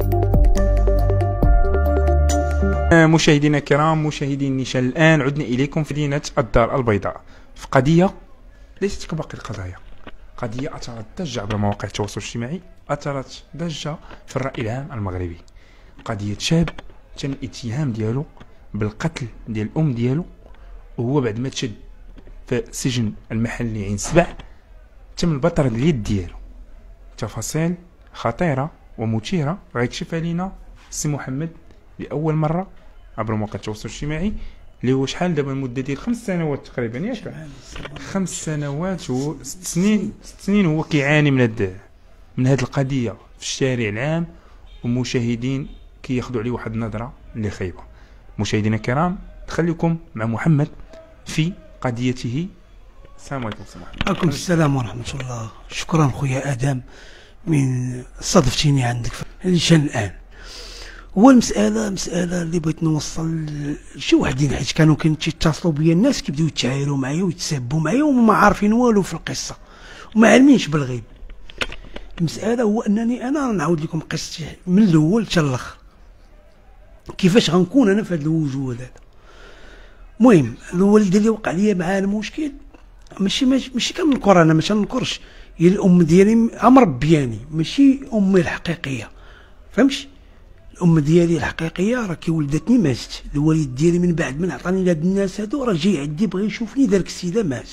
مشاهدينا الكرام، مشاهدي النيشان، الآن عدنا إليكم في مدينة الدار البيضاء في قضية ليست كباقي القضايا، قضية أثارت ضجة عبر مواقع التواصل الاجتماعي، أثارت ضجة في الرأي العام المغربي. قضية شاب تم الاتهام ديالو بالقتل ديال الأم ديالو، وهو بعد ما تشد في السجن المحلي عين سبع تم البطر اليد ديالو. تفاصيل خطيرة ومثيرة غيكشفها لينا سي محمد لأول مرة عبر مواقع التواصل الاجتماعي، اللي هو شحال دابا المدة ديال 5 سنوات تقريبا، ياك 5 سنوات و 6 سنين هو كيعاني من هذه القضية في الشارع العام، ومشاهدين كياخذوا عليه واحد النظرة اللي خايبة. مشاهدينا الكرام، نخليكم مع محمد في قضيته. السلام عليكم سي محمد. عليكم السلام ورحمة الله. شكرا خويا آدم من صادفتيني عندك في النيشان. الآن هو المسألة اللي بغيت نوصل لشي وحدين، حيت كانوا كيتصلوا بيا الناس كيبداو يتعايروا معايا ويتسابوا معايا وما عارفين والو في القصة وما عالمينش بالغيب. المسألة هو أنني أنا نعاود لكم قصتي من الأول حتى الآخر، كيفاش غنكون أنا في هذا الوجود هذا. المهم الوالدة اللي وقع ليا معاها المشكل ماشي كننكر، أنا ماشي ننكرش، هي الأم ديالي مربياني، ماشي أمي الحقيقية، فهمتش؟ الام ديالي الحقيقيه راه كي ولدتني ماتت، الوالد ديالي من بعد من عطاني لهاد الناس هادو راه جاي عندي بغى يشوفني، دارك السيده مات،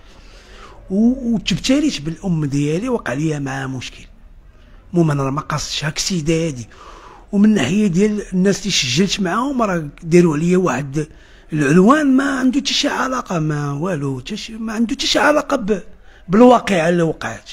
وتبتليت بالام ديالي وقع ليا معاها مشكل. المهم انا راه ما قاصدش هاك السيده هادي، ومن الناحيه ديال الناس اللي سجلت معاهم راه داروا عليا واحد العنوان ما عنده حتى شي علاقه، ما والو، ما عنده حتى شي علاقه بالواقعه اللي وقعت.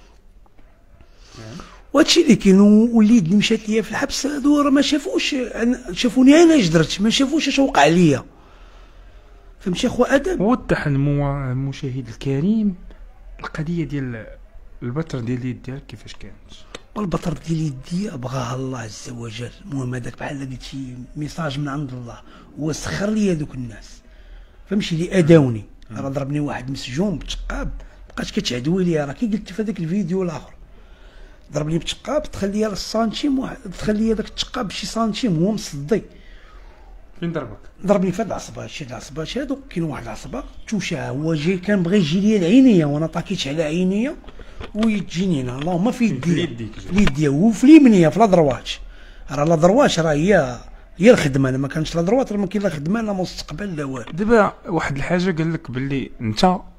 وهادشي اللي كاين. والليد اللي مشات ليا في الحبس هادو راه ما شافوش، شافوني انا جدرت، ما شافوش اش وقع ليا، فهمتي اخو ادم؟ وضح المشاهد الكريم القضيه ديال البتر ديال اليد ديالك كيفاش كانت. والبطر ديال يدي بغاها الله عز وجل. المهم هذاك بحال قلت شي ميساج من عند الله، هو سخر لي دوك الناس، فهمتي، اللي اداوني. راه ضربني واحد مسجون بتقاب، بقات كتعدوي لي، راه كي قلت في هذاك الفيديو الاخر، ضربني بتقاب دخل لي السنتيم واحد، دخل لي داك التقاب بشي سنتيم هو مصدي. فين ضربك؟ ضربني في هاد العصبات، شي العصبات هادو، كاين واحد العصبه توشع، هو جاي كان بغى يجي ليا العينيه وانا طاكيت على عينيه ويجيني هنا، اللهم في يدي، في يدي وفي اليمنيه في لا راه لا درواش راه هي الخدمه، انا ما كانش لا دروات، راه ما كاين لا خدمه لا مستقبل لا والو. دابا واحد الحاجه قال لك باللي انت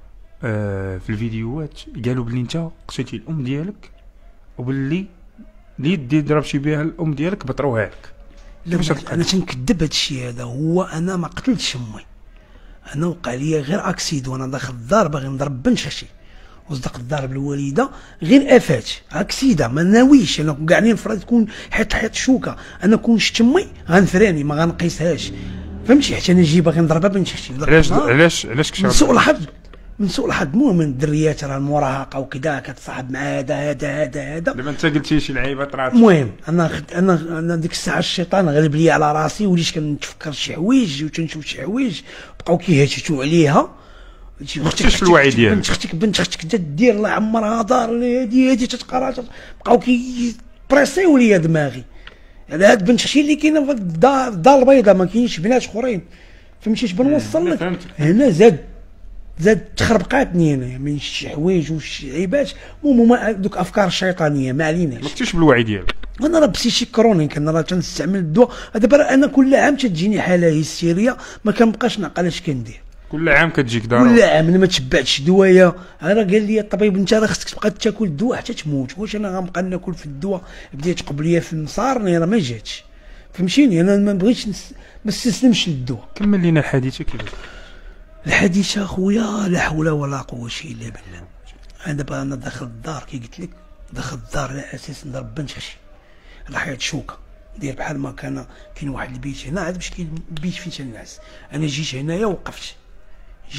في الفيديوهات قالوا باللي انت قتلتي الام ديالك، وباللي اليد اللي ضربتي بها الام ديالك بطروها لك. لا انا تنكذب هذا الشيء هذا، هو انا ما قتلتش امي، انا وقع لي غير اكسيد وانا داخل الدار باغي نضرب بنت خشي، وصدق الضرب الوالده غير افات اكسيده، ما ناويش انا كاع نفرض تكون حيت شوكه، انا كون شت امي غنفراني ما غنقيسهاش، فهمتي، حيت انا جاي باغي نضربها بنت خشي. علاش كشرب؟ من سوء الحظ، من سوء الحظ. المهم الدريات راه المراهقه وكذا كتصاحب مع هذا دابا انت قلتي شي لعيبه طرات. المهم انا ديك الساعه الشيطان غلب لي على راسي، وليت كنتفكر شي حوايج وتنشوف شي حوايج بقاو كيهشتوا عليها. مختش في الوعي ديالك، بنت اختك تدير الله عمرها دار هادي تتقرا، بقاو بريسيو ليا دماغي على هاد بنت اختي اللي كاينه في الدار البيضاء، ما كاينش بنات اخرين، فهمتي اش بنوصل لك؟ هنا زاد تخربقاتني انا من شي حوايج وشي عيبات، المهم دوك افكار شيطانيه ما عليناش. ما كنتيش بالوعي ديالك. انا راه بسيشي كرونيك، انا راه تنستعمل الدواء دابا، انا كل عام تجيني حاله هستيريه ما كنبقاش نعقل اش كندير. كل عام كتجيك ضروري؟ كل عام انا ما تبعتش دوايا، انا قال لي الطبيب انت راه خصك تبقى تاكل الدواء حتى تموت. واش انا غنبقى ناكل في الدواء؟ بديت قبليه في النصارني راه ما جاتش، فهمتيني، انا ما بغيتش ما استسلمش للدواء. كمل لينا الحديثه كيفاش. الحديثه خويا لا حول ولا قوه الا بالله. انا دابا انا داخل الدار كي قلت لك، داخل الدار على اساس نضرب بنت خشي، لحيت شوكه دير بحال ما كاين واحد البيت هنا، عاد باش كاين بيت فين تنعس، انا جيت هنايا وقفت،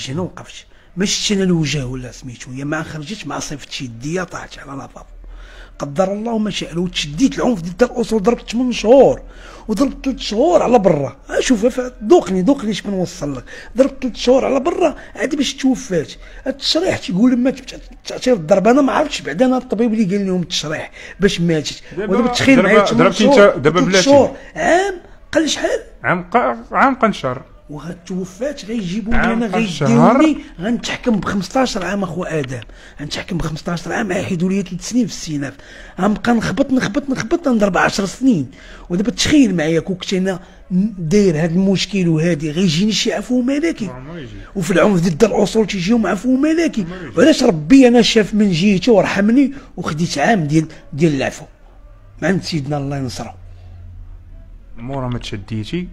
ما شفتش انا الوجه ولا سميتو، هي ما خرجتش ما صيفتش يديا، طاحت على لافابو، قدر الله ما شاء لو تشديت العنف ديال الاصول ضربت 8 شهور وضربت 3 شهور على برا. شوف دوقني اش بنوصل لك. ضربت 3 شهور على برا عادي باش توفات. التشريح تيقول ما تاثير الضرب. انا ما عرفتش بعدا انا الطبيب اللي قال لهم التشريح باش ماتت. ودابا تخيل معايا ضربتي انت دابا بلاتي عام قال شحال عام قنشر وغتوفات غيجيبوني انا غيديوني غنتحكم ب 15 عام اخو ادم. غنتحكم ب 15 عام غيحيدوا لي 3 سنين في السيناف. غنبقى نخبط نضرب 10 سنين. ودابا تخيل معايا كون كنت انا داير هذا المشكل وهادي غيجيني شي عفو ملكي. وفي العنف ضد الاصول تيجيهم عفو ملكي. وعلاش ربي انا شاف من جهتي ورحمني وخديت عام ديال العفو مع عند سيدنا الله ينصرو. مورا ما تشديتي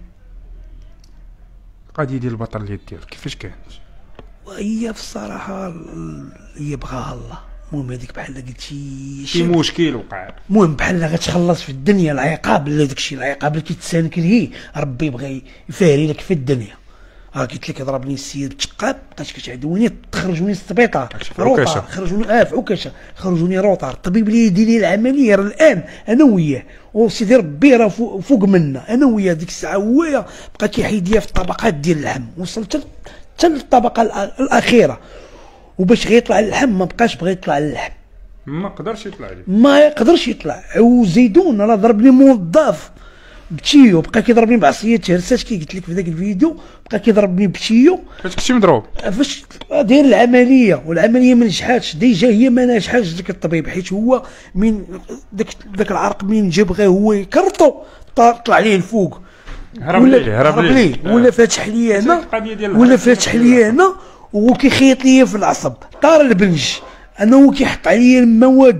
القضيه ديال البطل ديالك كيفاش كانت؟ وهي في الصراحه هي بغاها الله. المهم هذيك بحال قلتي شي مشكل وقع. المهم بحال غتخلص في الدنيا العقاب اللي داكشي العقاب اللي كيتسانك ليه ربي بغى يفاري لك في الدنيا. قلت لك ضربني السيد بالتقاب بقات كتعدوني تخرجوني للسبيطار روطار خرجوني في عكاشه خرجوني روطار. الطبيب اللي يدير لي العمليه الان انا وياه وسيدي ربي راه فوق منا انا وياه. ديك الساعه هو بقى كيحيد ليا في الطبقات ديال اللحم. وصلت حتى للطبقه الاخيره وباش غيطلع اللحم ما بقاش بغى يطلع اللحم. ما قدرش يطلع عليه. ما يقدرش يطلع. وزيدون راه ضربني موظف بتيو بقى كيضربني بعصيه هرسات كي قلت لك في ذاك الفيديو. بقى كيضربني بتيو فاش كنتي مضروب فاش داير العمليه والعمليه ما نجحاتش. ديجا هي ما نجحاتش ديك الطبيب حيت هو من داك العرق منين جا بغا هو يكرطو طلع ليه الفوق هرب ليه ولا فاتح ليا هنا ولا فاتح ليا هنا وكيخيط ليا في العصب طار البنج. انا هو كيحط عليا المواد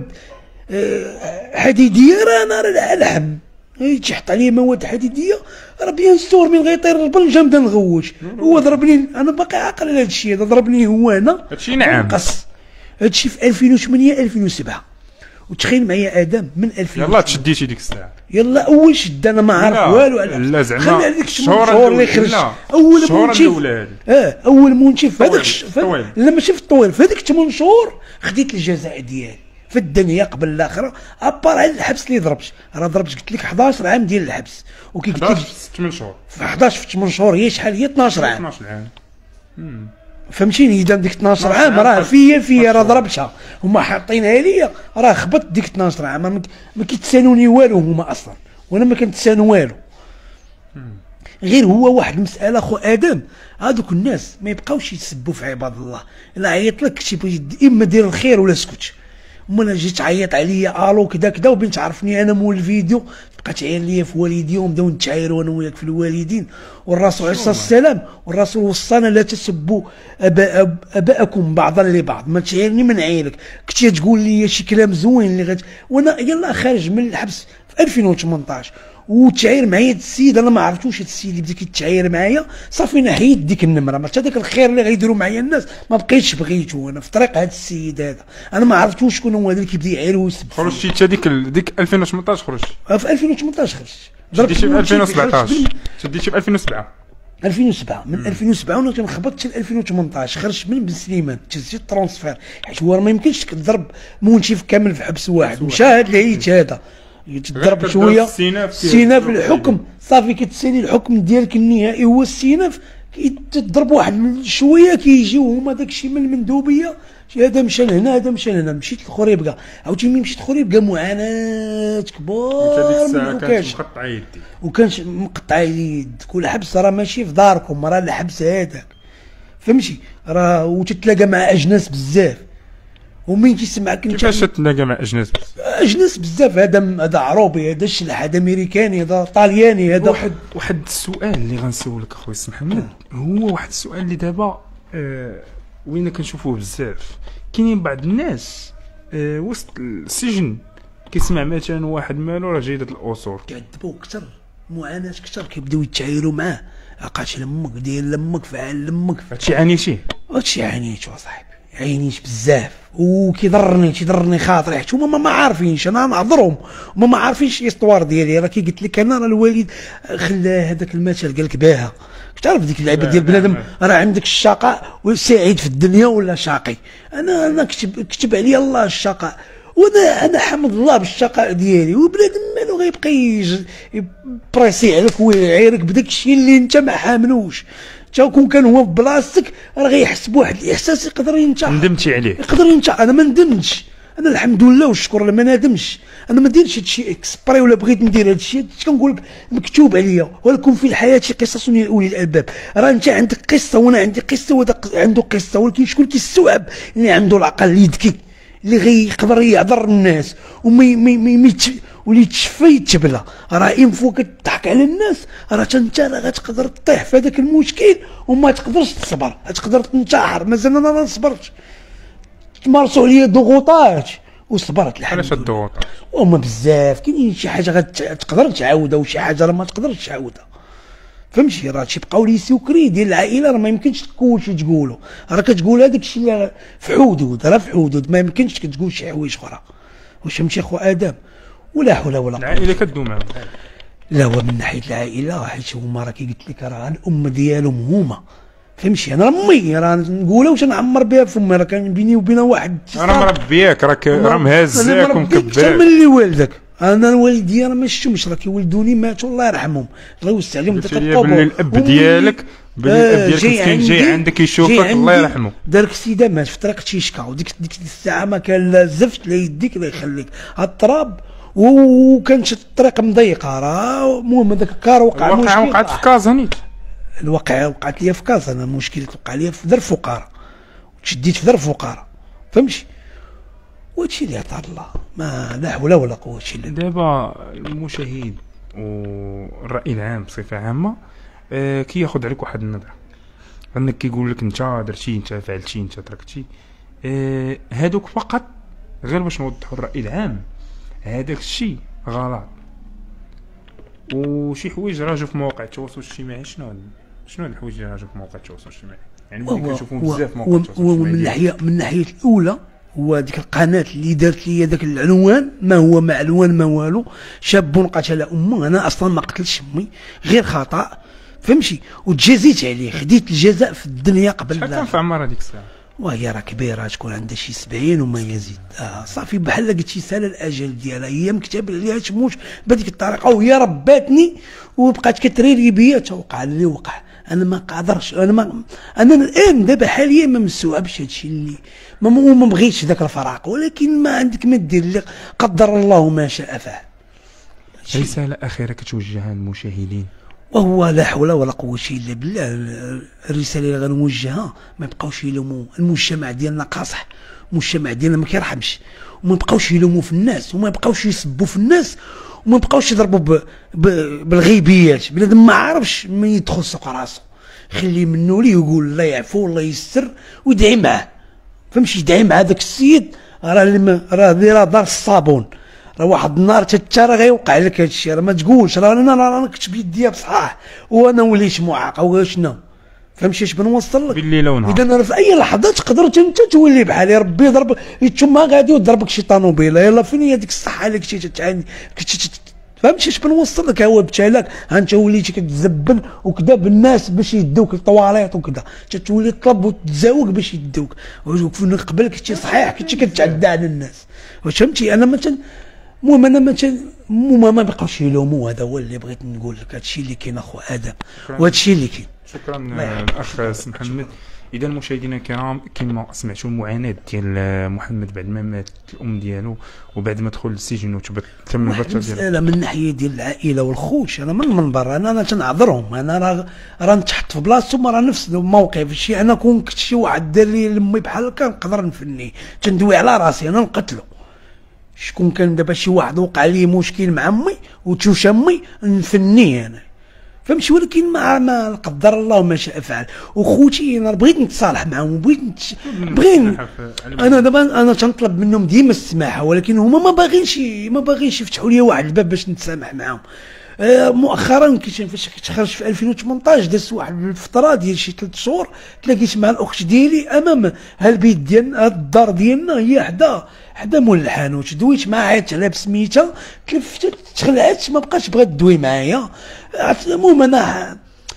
حديديه راه انا لحم تيحط عليه مواد حديديه راه بيان ستور من غيطير البنجه نبدا نغوت. هو ضربني انا باقي عاقل على هذا الشيء. هذا ضربني هو هنا هادشي نعم قص. هادشي في 2008 2007. وتخيل معايا ادم من 2000 يلا تشديتي ديك الساعه. يلا اول شد انا ما عارف والو على لا زعما خلي هذيك الشهور اللي خرج اول منشف اول منشف هذاك لا ماشي في الطويل في هذيك 8 شهور خديت الجزاء ديالي في الدنيا قبل الاخره ابار على الحبس اللي ضربت. راه ضربت قلت لك 11 عام ديال الحبس وكي قلت لك 8 شهور في 11 في 8 شهور هي شحال هي 12 عام 12 عام فهمتيني. اذا ديك 12 عام راه فيا راه ضربتها هما حاطينها ليا راه خبطت ديك 12 عام ما كيتسانوني والو هما اصلا وانا ما كنتسانو والو. غير هو واحد المساله اخو ادم. هذوك الناس ما يبقاوش يتسبوا في عباد الله. الا عيط لك اما دير الخير ولا اسكت. انا جيت تعيط عليا الو كذا كذا وبين تعرفني انا مول الفيديو تبقى تعاير ليا في والدي ونبداو نتعايروا انا وياك في الوالدين. والرسول عليه الصلاه والسلام والرسول وصانا لا تسبوا اباءكم بعضا لبعض. ما تعايرني ما نعايرك. كنتي تقول لي شي كلام زوين اللي وانا يلا خارج من الحبس في 2018 وتعاير معايا السيد. انا ما عرفتوش هذا السيد اللي بدا كيتعاير معايا صافي انا حيدت ديك النمره. ما حتى داك الخير اللي غيديروا معايا الناس ما بقيتش بغيتو. انا في طريق هذا السيد هذا انا ما عرفتوش شكون هو هذا اللي كيبدا يعاير ويسب. خرجتي حتى ديك 2018 خرجت في 2018 خرجت. شديتي في 2017 شديتي في 2007 من 2007 وانا كنخبط حتى 2018 خرجت من بن سليمان تهزيت الترونسفير حيت هو ما يمكنش تضرب منشف كامل في حبس واحد. مشى هذا العيت هذا يتضرب شويه السيناف الحكم صافي كتسالي الحكم ديالك النهائي هو السيناف كيتضرب واحد شويه كيجيو هما داكشي من المندوبيه. هذا مشى لهنا هذا مشى لهنا. مشيت للخريبكا عاوتاني ملي مشيت للخريبكا معاناه كبار وكانش مقطع يد. كل حبس راه ماشي في داركم راه الحبس هذاك فهمتي راه وتتلاقى مع اجناس بزاف. ومين كيسمعك كيفاش تتلاقى مع اجناس بزاف. هذا عروبي هذا شلح هذا امريكاني هذا طالياني هذا واحد السؤال اللي غنسولك اخويا سي محمد. هو واحد السؤال اللي دابا وين كنشوفوه بزاف. كاينين بعض الناس وسط السجن كيسمع مثلا واحد مالو راه جيدة الاصول كيعذبوه اكثر معاناه اكثر كيبداو يتعايروا معاه. عقاتش لمك دير لمك فعل لمك هادشي عانيتي صاحبي عينيش بزاف تيضرني خاطري حيت هما ما عارفينش انا نعذرهم هما ما عارفينش الاستوار ديالي. راه كي قلت لك انا راه الوالد خلى هذاك المثل قال لك باها تعرف ديك اللعبه ديال بنادم راه عندك الشقاء وسعيد في الدنيا ولا شاقي. انا كتب عليا الله الشقاء وانا حمد الله بالشقاء ديالي، وبنادم مالو غيبقى يبريسي عليك ويعيرك بداك الشيء اللي انت ما حاملوش. انت كون كان هو في بلاصتك راه غيحس بواحد الاحساس يقدر ينتحر. ندمتي عليه؟ يقدر ينتحر. انا ما ندمتش، انا الحمد لله والشكر ما نادمش. انا ما نديرش هادشي اكسبري ولا بغيت ندير هادشي، كنقول لك مكتوب عليا. ولكم في الحياه قصص لاولي الالباب. راه انت عندك قصه وانا عندي قصه وهذا عنده قصه، ولكن شكون كيستوعب؟ اللي عنده العقل اللي يذكي، اللي غيقدر يعذر الناس واللي يتشفى يتبلى. راه انفو كتضحك على الناس راه انت راه غتقدر تطيح في هذاك المشكل وما تقدرش تصبر، غتقدر تنتحر. مازال انا ما صبرتش، تمارسوا عليا ضغوطات وصبرت الحمد لله. علاش الضغوطات؟ هما بزاف. كاين شي حاجه غتقدر تعاودها وشي حاجه راه ما تقدرش تعاودها. فهمتي؟ راه تيبقاو لي سكري ديال العائله، راه ما يمكنش كلشي تقولوا. راه كتقول هذاك الشيء اللي في حدود، راه في حدود، ما يمكنش تقول شي حوايج اخرى. واش فهمتي اخو ادم؟ ولا حول ولا قوه. العائله كدوم معاهم؟ لا، هو من ناحيه العائله حيت هما راه كي قلت لك راه الام ديالهم هما. فهمتي؟ انا امي راه نقولها واش نعمر بها فمي، راه كان بيني وبينها واحد راه مربياك، راه مهزاك ومكباك. اكثر من اللي والدك. انا الوالدين راه ما شفتهمش، راه كيولدوني ماتوا الله يرحمهم، الله يوسع عليهم ديك القبور. باللي الاب ديالك مسكين جاي عندك يشوفك الله يرحمه، دارك السيده مات في طريق تيشكا، وديك الساعه ما كان لا زفت لا يديك لا يخليك التراب، وكانت الطريق مضيقه. راه المهم هذاك الكار وقع مشكل. وقعت في كازا نيت. الواقعه وقعت لي في كازا. انا مشكلة وقع لي في ظرف فقاره، وتشديت في ظرف فقاره. فهمتي؟ وهادشي اللي عطاه الله، ما لا حول ولا قوه الا بالله. دابا المشاهد والراي العام بصفه عامه كياخذ عليك واحد النظره، انك كيقول لك انت درتي، انت فعلتي، انت تركتي. هادوك فقط غير باش نوضحوا الراي العام، هذاك الشيء غلط. وشي حوايج راجوا في مواقع التواصل الاجتماعي. شنو الحوايج اللي راجوا في مواقع التواصل الاجتماعي؟ يعني ملي كنشوفهم بزاف في مواقع التواصل الاجتماعي. من الناحيه الاولى هو ديك القناه اللي دارت لي داك العنوان، ما هو معلوان ما والو. شاب قتل امه. انا اصلا ما قتلتش امي، غير خطا. فهمتي؟ وتجازيت عليه، خديت الجزاء في الدنيا قبل. شحال كان في عمر هذيك الساعه؟ وهي راه كبيره، تكون عندها شي 70 وما يزيد. صافي بحال قلتي سال الاجل ديالها، هي مكتب عليها تموت بهذيك الطريقه، وهي رباتني وبقات كتريري بيا توقع اللي وقع. انا ما قادرش، انا الان دابا حاليا ما مستوعبش هادشي اللي ما بغيتش ذاك الفراق، ولكن ما عندك ما دير اللي قدر الله ما شاء فعل. رساله اخيره كتوجهها للمشاهدين؟ وهو لا حول ولا قوه الا بالله. الرساله اللي غنوجهها ما يبقاوش يلوموا المجتمع ديالنا قاصح، المجتمع ديالنا ما كيرحمش، وما يبقاوش يلوموا في الناس، وما يبقاوش يسبوا في الناس، وما يبقاوش يضربوا بالغيبيات. بنادم ما عارفش من يدخل سوق راسو، خليه منه ليه يقول الله يعفو والله يستر ويدعي معاه. فهمتي؟ يدعي مع هذاك السيد. راه دار الصابون، راه واحد النهار راه غيوقع لك هذا الشيء. راه ما تقولش راه انا كتب يديا بصحاح وانا وليت معاق او شنو. فهمتي اش بنوصل لك؟ بالليل ونهار. اذا انا في اي لحظه تقدر انت تولي بحالي، ربي يضرب يتشما غادي وضربك شي طانوبيله. يلا فين هي ديك الصحه اللي كنتي تعاني؟ فهمتي اش بنوصل لك؟ هو ابتلاك، انت وليتي كتزبن وكذا بالناس باش يدوك الطواليط وكذا، تولي تطلب وتتزاوق باش يدوك. وفين قبل كنتي صحيح كنتي كتعدى على الناس. واش فهمتي؟ انا مثلا المهم انا مثلا ما بقاوش يلوموا. هذا هو اللي بغيت نقول لك، هذا الشيء اللي كاين اخو ادم، وهذا الشيء اللي كاين. شكرا الاخ سي محمد. اذا مشاهدينا الكرام كما سمعتوا المعاناه ديال محمد بعد ما مات الام ديالو وبعد ما دخل للسجن وتم البتة ديالو. من الناحيه ديال العائله والخوت، انا من المنبر انا تنعذرهم. انا راه نتحط في بلاصتهم، راه نفس الموقف. شي انا كون كنت شي واحد دار لي لمي بحال هكا نقدر نفني، تندوي على راسي انا نقتلو. شكون كان دابا شي واحد وقع لي مشكل مع امي وتشوش امي نفنيه انا. فهمتي؟ ولكن ما قدر الله ما شاء فعل. وخوتي انا بغيت نتصالح معاهم وبغيت انا دابا انا تنطلب منهم ديما السماحه، ولكن هما ما باغينش يفتحوا لي واحد الباب باش نتسامح معاهم. مؤخرا فاش كتخرج في 2018 دازت واحد الفتره ديال شي 3 شهور تلاقيت مع الاخت ديالي امام البيت ديالنا، الدار ديالنا هي حدا مول الحانوت. دويت معها عيطت عليها بسميتها، تلفت تخلعت ما بقاش بغات تدوي معايا. المهم انا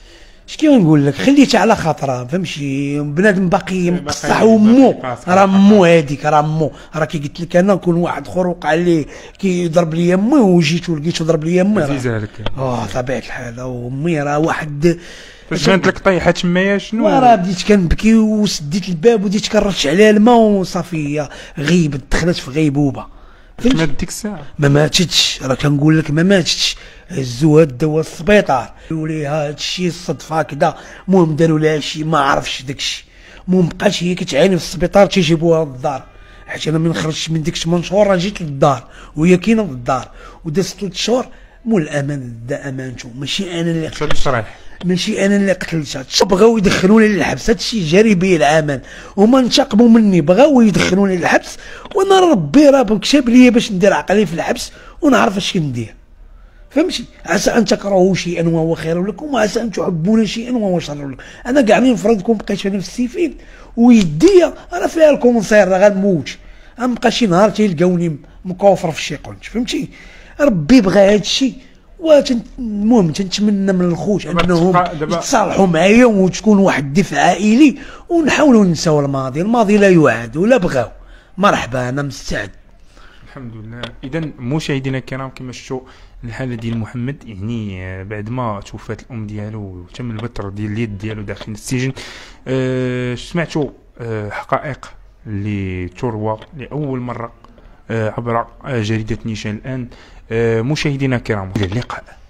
كيما نقول لك خليتها على خاطرها، فهمتي؟ بنادم باقي مقصح، باقي ومو قاصح. راه مو هذيك، راه مو راه كي قلت لك انا كون واحد اخر وقع ليه كيضرب لي امي وجيت ولقيته ضرب لي امي، عزيزة لك. طبيعه الحال، وامي راه واحد فاش بانت لك طيحة تمايا شنو؟ وراه بديت كنبكي وسديت الباب وديت كنرش عليها الماء وصافي، هي غيبت، دخلت في غيبوبه. مات ديك الساعة. ما ماتتش، راه كنقول لك ما ماتتش، هزوها داوها للسبيطار، قالوا ليها هادشي الصدفه هكذا، المهم داروا لها شي ما عرفش داكشي، المهم بقات هي كتعاني في السبيطار تيجيبوها للدار، حيت انا من خرجت من ديك 8 شهور راه جيت للدار وهي كاينه في الدار، ودازت 3 شهور. مول الامان دا امانته، ماشي انا اللي تصريح. ماشي انا اللي قتلتها، بغاو يدخلوني للحبس، هادشي جاري به العمل، هما انتقموا مني بغاو يدخلوني للحبس، وانا ربي راه كتب لي باش ندير عقلي في الحبس ونعرف اش ندير، فهمتي؟ عسى ان تكرهوا شيئا وهو خير لكم، وعسى ان تحبون شيئا وهو شر لكم. انا كاع من نفرضكم بقيت انا في السيفين ويديا راه فيها الكونسير، راه غنموت، غنبقى شي نهار تيلقاوني مكوفر في شي قنت، فهمتي؟ ربي بغى هادشي، المهم تنتمنى من الخوت انهم يتصالحوا معايا وتكون واحد الدفء عائلي، ونحاولوا ننساو الماضي، الماضي لا يعاد ولا بغاو. مرحبا، انا مستعد. الحمد لله. اذا مشاهدينا الكرام كما شفتوا الحاله ديال محمد، يعني بعد ما توفات الام ديالو وتم البتر ديال اليد ديالو داخل السجن، سمعتوا حقائق اللي تروى لاول مره عبر جريده نيشان الان. مشاهدينا الكرام، الى اللقاء.